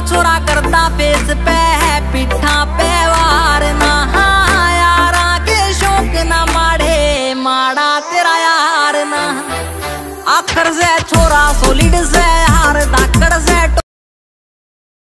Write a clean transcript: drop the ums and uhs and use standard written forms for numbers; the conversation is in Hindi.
छोरा करता फेस पे है पिठा पे वार ना यारा के शौक ना माड़े माड़ा तेरा यार ना। आखर से छोरा सोलिड से हार धाकड़ से